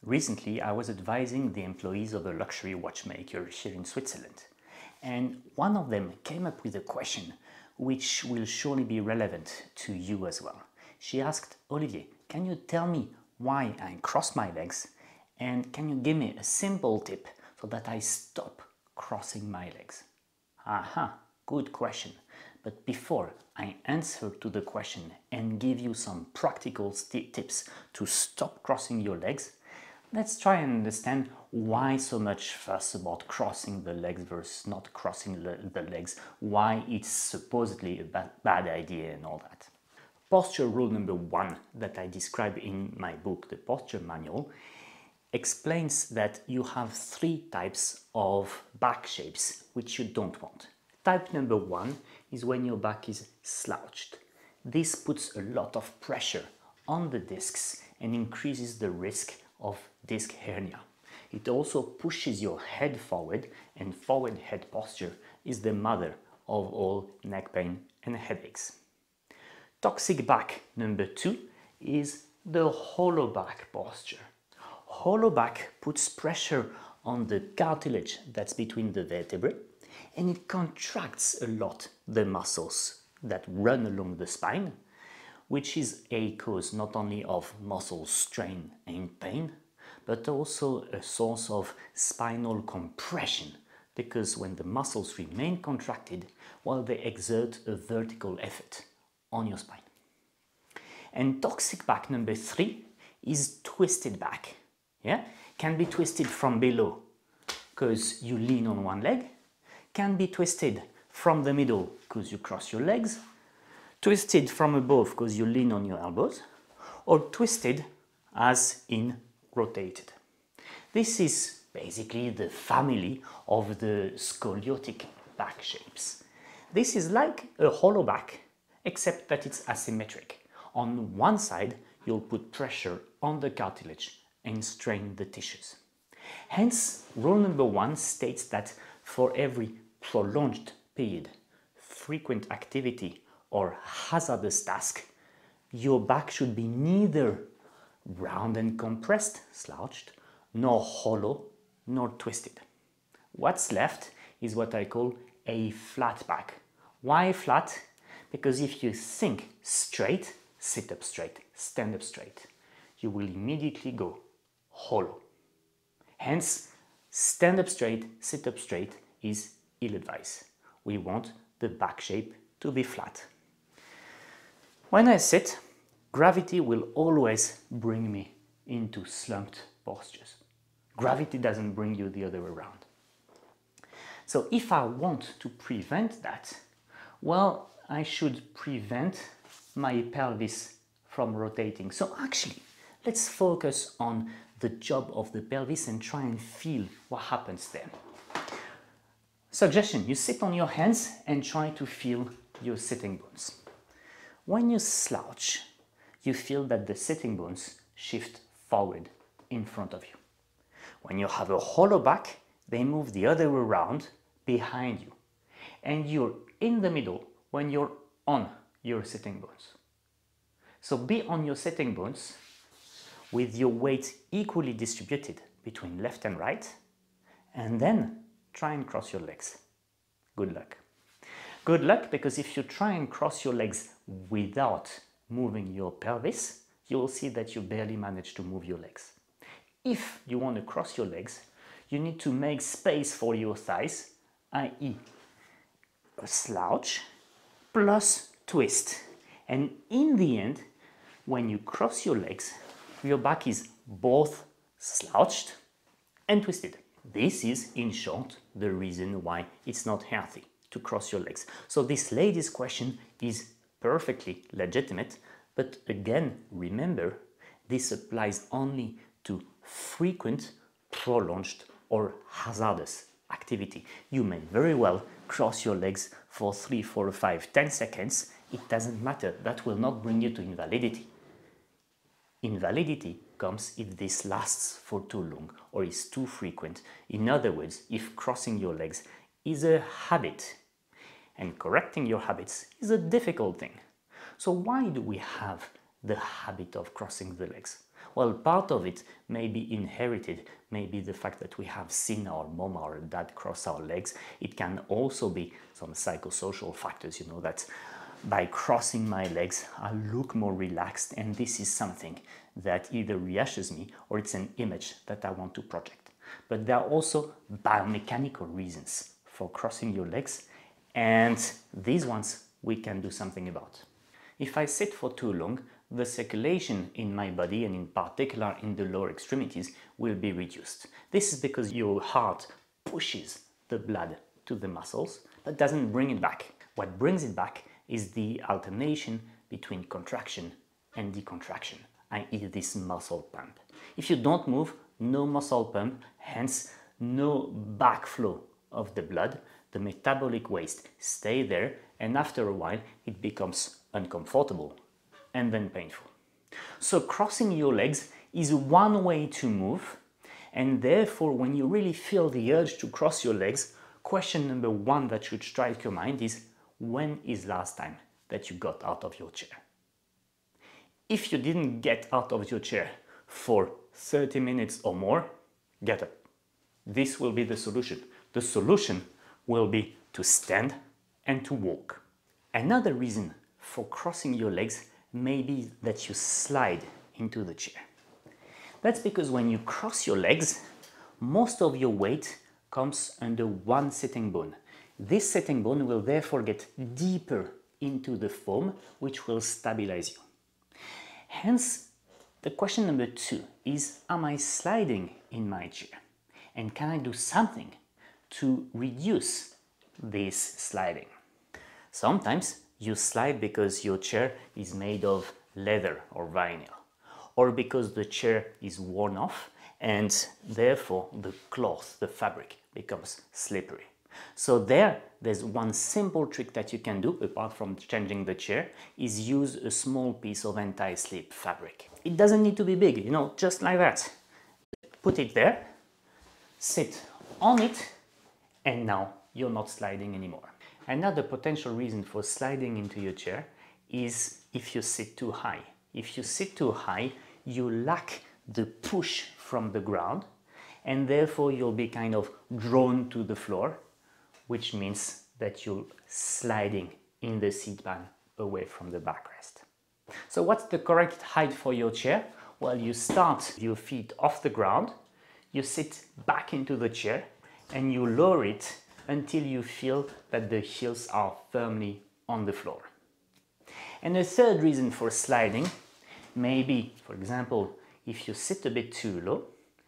Recently, I was advising the employees of a luxury watchmaker here in Switzerland, and one of them came up with a question which will surely be relevant to you as well. She asked, Olivier, can you tell me why I cross my legs, and can you give me a simple tip so that I stop crossing my legs? Aha, good question. But before I answer to the question and give you some practical tips to stop crossing your legs, let's try and understand why so much fuss about crossing the legs versus not crossing the legs, why it's supposedly a bad idea and all that. Posture rule number 1 that I describe in my book, The Posture Manual, explains that you have 3 types of back shapes which you don't want. Type number 1 is when your back is slouched. This puts a lot of pressure on the discs and increases the risk of disc hernia. It also pushes your head forward, and forward head posture is the mother of all neck pain and headaches. Toxic back number 2 is the hollow back posture. Hollow back puts pressure on the cartilage that's between the vertebrae, and it contracts a lot the muscles that run along the spine, which is a cause not only of muscle strain and pain, but also a source of spinal compression, because when the muscles remain contracted, well, they exert a vertical effort on your spine. And toxic back number 3 is twisted back. Yeah, can be twisted from below because you lean on one leg, can be twisted from the middle because you cross your legs, twisted from above because you lean on your elbows, or twisted as in rotated. This is basically the family of the scoliotic back shapes. This is like a hollow back, except that it's asymmetric. On one side, you'll put pressure on the cartilage and strain the tissues. Hence, rule number 1 states that for every prolonged period, frequent activity, or hazardous task, your back should be neither round and compressed, slouched, nor hollow, nor twisted. What's left is what I call a flat back. Why flat? Because if you think straight, sit up straight, stand up straight, you will immediately go hollow. Hence, stand up straight, sit up straight is ill-advised. We want the back shape to be flat. When I sit, gravity will always bring me into slumped postures. Gravity doesn't bring you the other way around. So if I want to prevent that, well, I should prevent my pelvis from rotating. So actually, let's focus on the job of the pelvis and try and feel what happens there. Suggestion, you sit on your hands and try to feel your sitting bones. When you slouch, you feel that the sitting bones shift forward in front of you. When you have a hollow back, they move the other way around behind you. And you're in the middle when you're on your sitting bones. So be on your sitting bones with your weight equally distributed between left and right, and then try and cross your legs. Good luck. Good luck, because if you try and cross your legs without moving your pelvis, you will see that you barely manage to move your legs. If you want to cross your legs, you need to make space for your thighs, i.e. a slouch plus twist. And in the end, when you cross your legs, your back is both slouched and twisted. This is, in short, the reason why it's not healthy to cross your legs. So this lady's question is perfectly legitimate, but again, remember, this applies only to frequent, prolonged, or hazardous activity. You may very well cross your legs for 3, 4, 5, 10 seconds. It doesn't matter. That will not bring you to invalidity. Invalidity comes if this lasts for too long or is too frequent. In other words, if crossing your legs is a habit, and correcting your habits is a difficult thing. So why do we have the habit of crossing the legs? Well, part of it may be inherited, maybe the fact that we have seen our mom or dad cross our legs. It can also be some psychosocial factors, that by crossing my legs, I look more relaxed, and this is something that either reassures me or it's an image that I want to project. But there are also biomechanical reasons for crossing your legs, and these ones we can do something about. If I sit for too long, the circulation in my body, and in particular in the lower extremities, will be reduced. This is because your heart pushes the blood to the muscles but doesn't bring it back. What brings it back is the alternation between contraction and decontraction, i.e. this muscle pump. If you don't move, no muscle pump, hence no backflow of the blood. The metabolic waste stay there, and after a while it becomes uncomfortable and then painful. So crossing your legs is one way to move, and therefore when you really feel the urge to cross your legs, question number one that should strike your mind is, when is last time that you got out of your chair? If you didn't get out of your chair for 30 minutes or more, get up. This will be the solution. The solution will be to stand and to walk. Another reason for crossing your legs may be that you slide into the chair. That's because when you cross your legs, most of your weight comes under one sitting bone. This sitting bone will therefore get deeper into the foam, which will stabilize you. Hence, the question number two is, am I sliding in my chair? And can I do something to reduce this sliding? Sometimes you slide because your chair is made of leather or vinyl, or because the chair is worn off and therefore the cloth, the fabric, becomes slippery. So there's one simple trick that you can do, apart from changing the chair, is use a small piece of anti-slip fabric. It doesn't need to be big, just like that. Put it there, sit on it, and now you're not sliding anymore. Another potential reason for sliding into your chair is if you sit too high. If you sit too high, you lack the push from the ground, and therefore you'll be kind of drawn to the floor, which means that you're sliding in the seat pan away from the backrest. So what's the correct height for your chair? Well, you start your feet off the ground, you sit back into the chair, and you lower it until you feel that the heels are firmly on the floor. And a third reason for sliding may be, for example, if you sit a bit too low,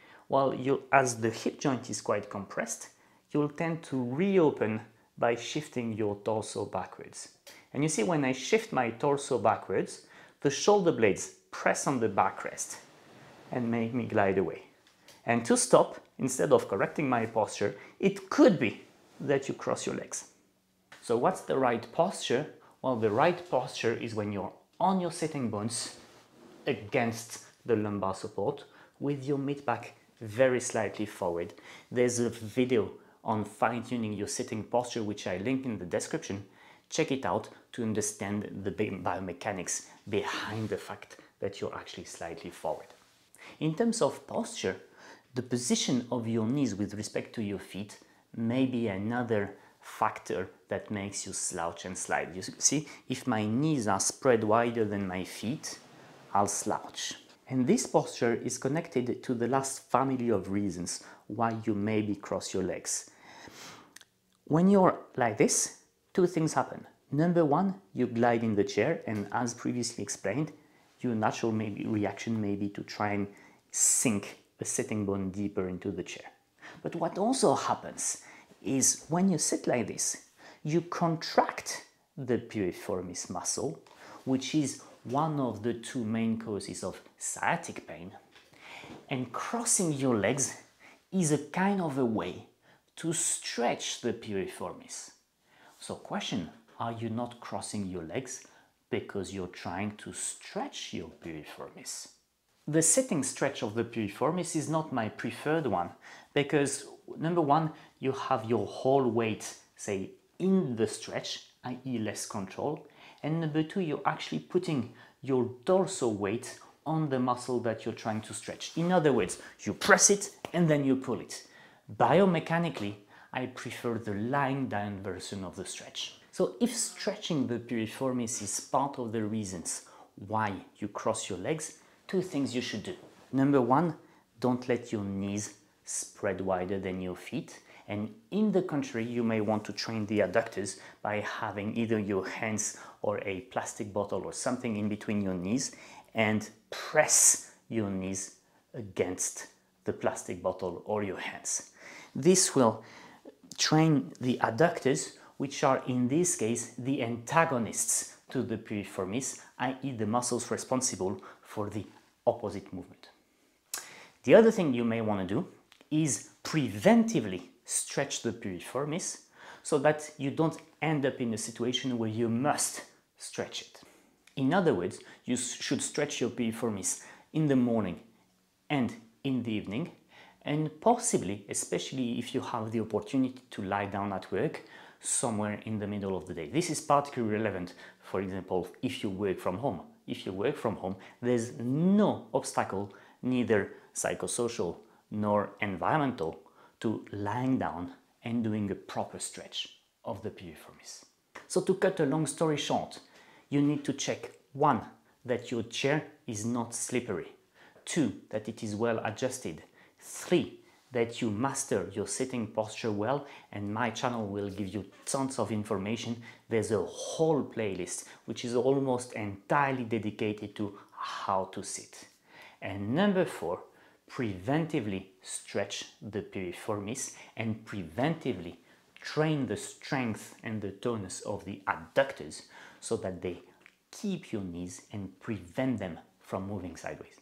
as the hip joint is quite compressed, you'll tend to reopen by shifting your torso backwards. And you see, when I shift my torso backwards, the shoulder blades press on the backrest and make me glide away. And to stop, instead of correcting my posture, it could be that you cross your legs. So what's the right posture? Well, the right posture is when you're on your sitting bones against the lumbar support with your mid back very slightly forward. There's a video on fine-tuning your sitting posture, which I link in the description. Check it out to understand the biomechanics behind the fact that you're actually slightly forward. In terms of posture, the position of your knees with respect to your feet may be another factor that makes you slouch and slide. You see, if my knees are spread wider than my feet, I'll slouch. And this posture is connected to the last family of reasons why you maybe cross your legs. When you're like this, two things happen. Number one, you glide in the chair, and as previously explained, your natural reaction may be to try and sink the sitting bone deeper into the chair. But what also happens is when you sit like this, you contract the piriformis muscle, which is one of the two main causes of sciatic pain. And crossing your legs is a kind of a way to stretch the piriformis. So question, are you not crossing your legs because you're trying to stretch your piriformis? The sitting stretch of the piriformis is not my preferred one because, number one, you have your whole weight, say, in the stretch, i.e. less control, and number two, you're actually putting your dorsal weight on the muscle that you're trying to stretch. In other words, you press it and then you pull it. Biomechanically, I prefer the lying down version of the stretch. So if stretching the piriformis is part of the reasons why you cross your legs, two things you should do. Number one, don't let your knees spread wider than your feet. And in the contrary, you may want to train the adductors by having either your hands or a plastic bottle or something in between your knees and press your knees against the plastic bottle or your hands. This will train the adductors, which are in this case the antagonists to the piriformis, i.e. the muscles responsible for the opposite movement. The other thing you may want to do is preventively stretch the piriformis so that you don't end up in a situation where you must stretch it. In other words, you should stretch your piriformis in the morning and in the evening, and possibly, especially if you have the opportunity to lie down at work, somewhere in the middle of the day. This is particularly relevant, for example, if you work from home. If you work from home, there's no obstacle, neither psychosocial nor environmental, to lying down and doing a proper stretch of the piriformis. So to cut a long story short, you need to check 1. That your chair is not slippery, 2. That it is well adjusted, 3. That you master your sitting posture well, and my channel will give you tons of information. There's a whole playlist which is almost entirely dedicated to how to sit. And number 4, preventively stretch the piriformis and preventively train the strength and the tonus of the adductors so that they keep your knees and prevent them from moving sideways.